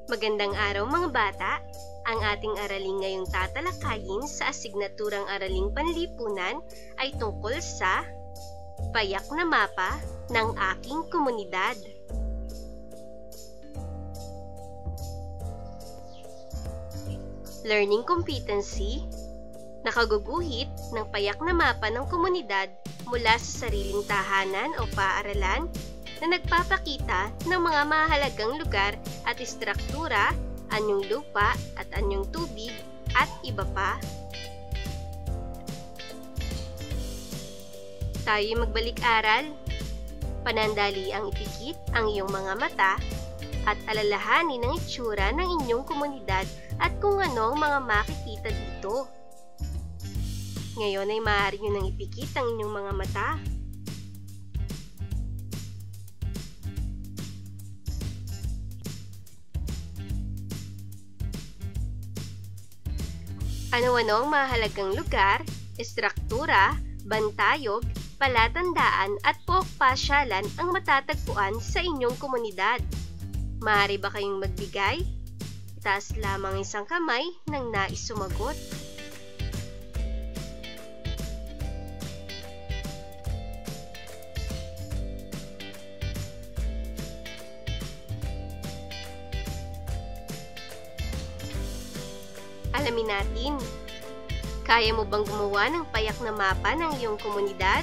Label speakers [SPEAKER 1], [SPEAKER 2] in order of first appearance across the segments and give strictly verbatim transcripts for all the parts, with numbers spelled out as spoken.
[SPEAKER 1] Magandang araw mga bata! Ang ating aralin ngayong tatalakayin sa asignaturang Araling Panlipunan ay tungkol sa payak na mapa ng aking komunidad. Learning competency, nakaguguhit ng payak na mapa ng komunidad mula sa sariling tahanan o paaralan na nagpapakita ng mga mahalagang lugar at istruktura, anyong lupa at anyong tubig at iba pa. Tayo'y magbalik-aral. Panandali ang ipikit ang iyong mga mata at alalahanin ang itsura ng inyong komunidad at kung ano ang mga makikita dito. Ngayon ay maaari nyo nang ipikit ang inyong mga mata. Ano-ano ang mahalagang lugar, istruktura, bantayog, palatandaan at pokpasyalan ang matatagpuan sa inyong komunidad? Maaari ba kayong magbigay? Itaas lamang isang kamay nang nais sumagot. Alamin natin, kaya mo bang gumawa ng payak na mapa ng iyong komunidad?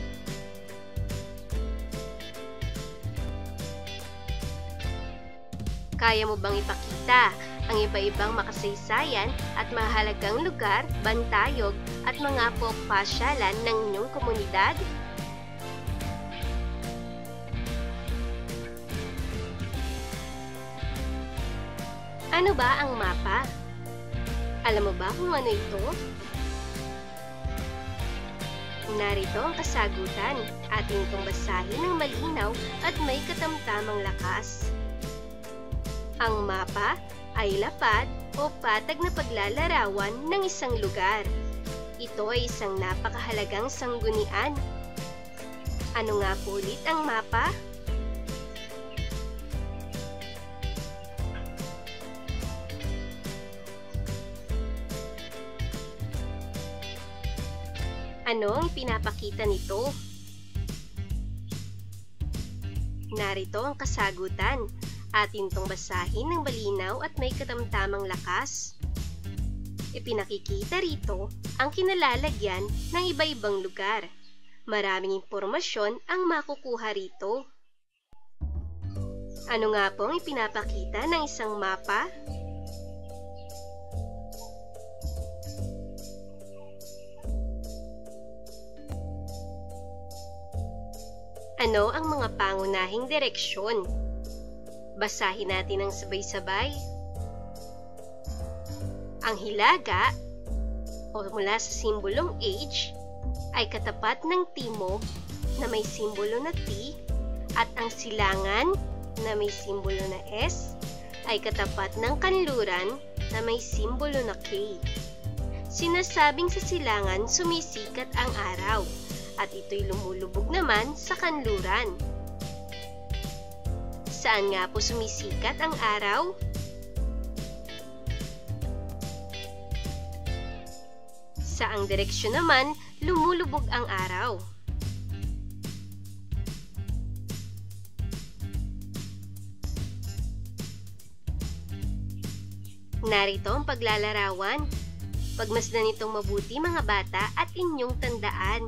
[SPEAKER 1] Kaya mo bang ipakita ang iba-ibang makasaysayan at mahalagang lugar, bantayog at mga pokpasyalan ng inyong komunidad? Ano ba ang mapa? Alam mo ba kung ano ito? Narito ang kasagutan. Ating itong basahin ng malinaw at may katamtamang lakas. Ang mapa ay lapad o patag na paglalarawan ng isang lugar. Ito ay isang napakahalagang sanggunian. Ano nga po ulit ang mapa? Ano ang pinapakita nito? Narito ang kasagutan. Atin itong basahin ng malinaw at may katamtamang lakas. Ipinakikita rito ang kinalalagyan ng iba-ibang lugar. Maraming impormasyon ang makukuha rito. Ano nga po ang ipinapakita ng isang mapa? Ano ang mga pangunahing direksyon? Basahin natin ang sabay-sabay. Ang hilaga o mula sa simbolong H ay katapat ng timog na may simbolo na T at ang silangan na may simbolo na S ay katapat ng kanluran na may simbolo na K. Sinasabing sa silangan sumisikat ang araw at ito'y lumulubog naman sa kanluran. Saan nga po sumisikat ang araw? Saang direksyon naman lumulubog ang araw? Narito ang paglalarawan. Pagmasdan itong mabuti mga bata at inyong tandaan.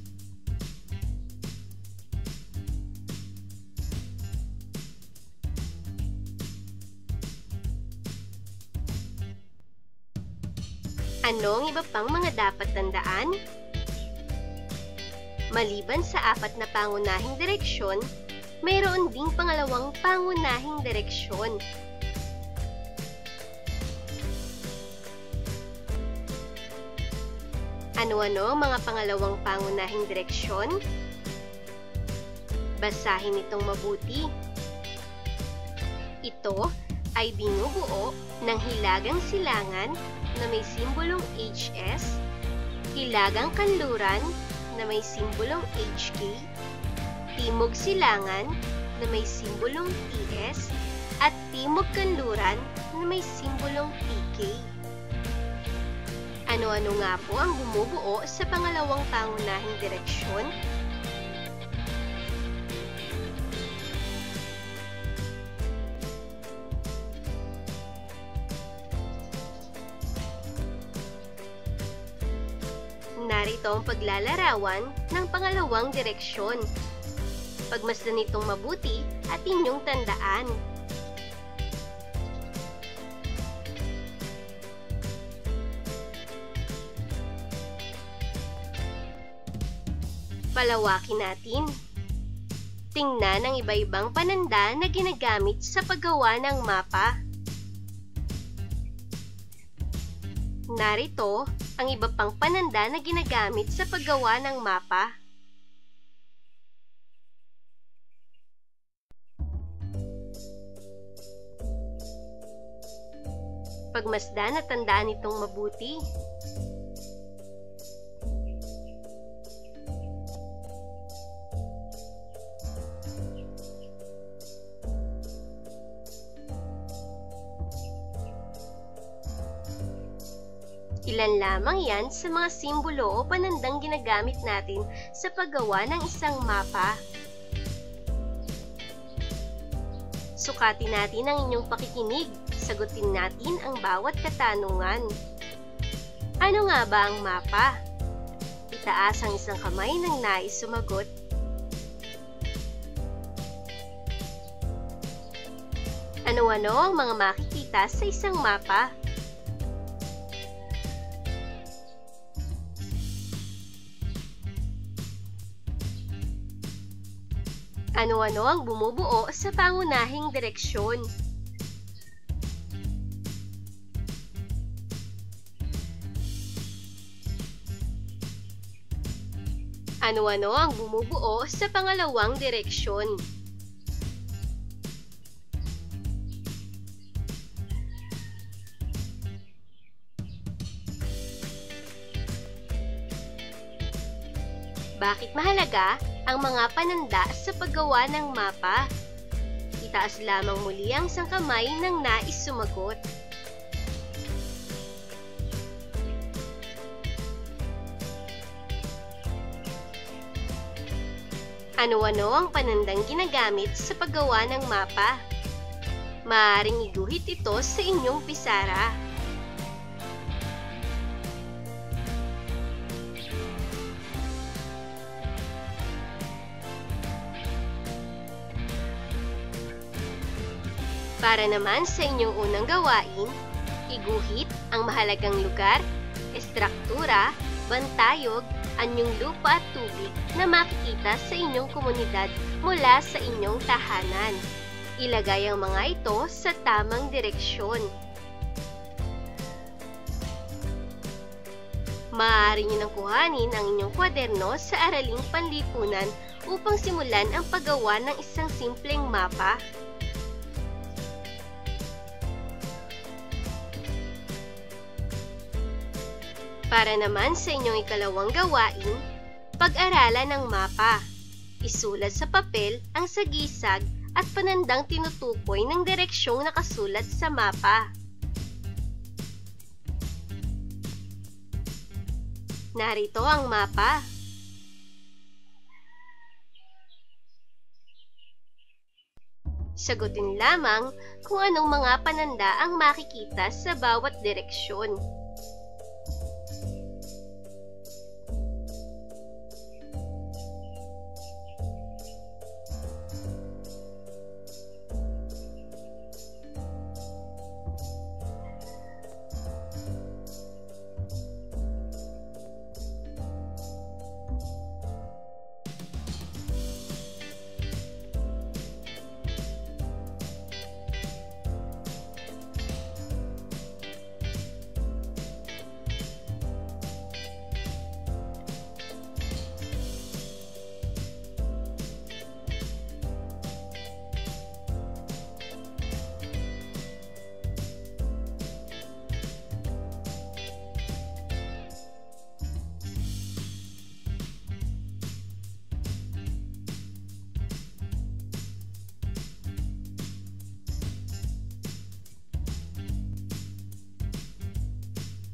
[SPEAKER 1] Ano ang iba pang mga dapat tandaan? Maliban sa apat na pangunahing direksyon, mayroon ding pangalawang pangunahing direksyon. Ano-ano ang mga pangalawang pangunahing direksyon? Basahin itong mabuti. Ito ay binubuo ng hilagang silangan na may simbolong H S, hilagang kanluran na may simbolong H K, timog silangan na may simbolong T S, at timog kanluran na may simbolong T K. Ano-ano nga po ang bumubuo sa pangalawang pangunahing direksyon? Narito ang paglalarawan ng pangalawang direksyon. Pagmasdan itong mabuti at inyong tandaan. Palawakin natin. Tingnan ang iba-ibang pananda na ginagamit sa paggawa ng mapa. Narito ang iba pang pananda na ginagamit sa paggawa ng mapa. Pagmasdan at tandaan itong mabuti. Ilan lamang yan sa mga simbolo o panandang ginagamit natin sa paggawa ng isang mapa. Sukatin natin ang inyong pakikinig. Sagutin natin ang bawat katanungan. Ano nga ba ang mapa? Itaas ang isang kamay ng nais sumagot. Ano-ano ang mga makikita sa isang mapa? Ano-ano ang bumubuo sa pangunahing direksyon? Ano-ano ang bumubuo sa pangalawang direksyon? Bakit mahalaga ang mga pananda sa paggawa ng mapa? Itaas lamang muli ang isang kamay ng nais sumagot. Ano-ano ang panandang ginagamit sa paggawa ng mapa? Maaaring iguhit ito sa inyong pisara. Para naman sa inyong unang gawain, iguhit ang mahalagang lugar, estruktura, bantayog, anyong lupa at tubig na makikita sa inyong komunidad mula sa inyong tahanan. Ilagay ang mga ito sa tamang direksyon. Maaari nyo nang kuhanin ang inyong kwaderno sa Araling Panlipunan upang simulan ang paggawa ng isang simpleng mapa. Para naman sa inyong ikalawang gawain, pag-aralan ng mapa. Isulat sa papel ang sagisag at panandang tinutukoy ng direksyong nakasulat sa mapa. Narito ang mapa. Sagutin lamang kung anong mga pananda ang makikita sa bawat direksyon.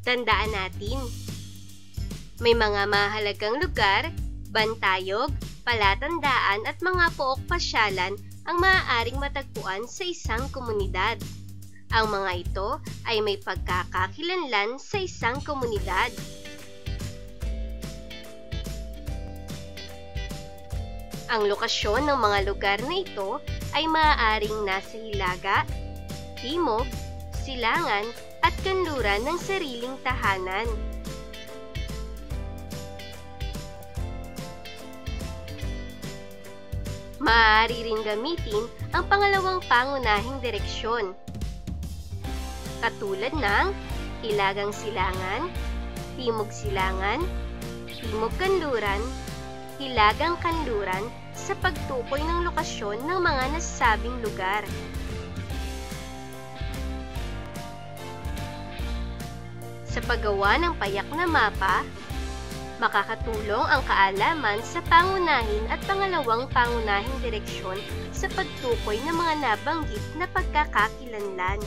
[SPEAKER 1] Tandaan natin, may mga mahalagang lugar, bantayog, palatandaan at mga pook pasyalan ang maaaring matagpuan sa isang komunidad. Ang mga ito ay may pagkakakilanlan sa isang komunidad. Ang lokasyon ng mga lugar na ito ay maaaring nasa hilaga, timog, silangan at kanluran ng sariling tahanan. Maaari ring gamitin ang pangalawang pangunahing direksyon, katulad ng hilagang silangan, timog silangan, timog kanluran, hilagang kanluran sa pagtukoy ng lokasyon ng mga nasabing lugar. Sa paggawa ng payak na mapa, makakatulong ang kaalaman sa pangunahin at pangalawang pangunahing direksyon sa pagtukoy ng mga nabanggit na pagkakakilanlan.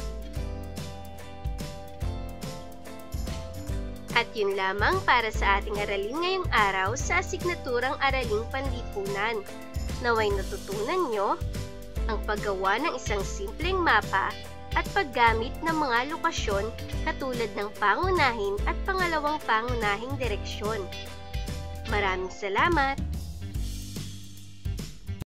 [SPEAKER 1] At yun lamang para sa ating aralin ngayong araw sa asignaturang Araling Panlipunan. Naway natutunan nyo ang paggawa ng isang simpleng mapa at paggamit ng mga lokasyon katulad ng pangunahin at pangalawang pangunahing direksyon. Maraming salamat!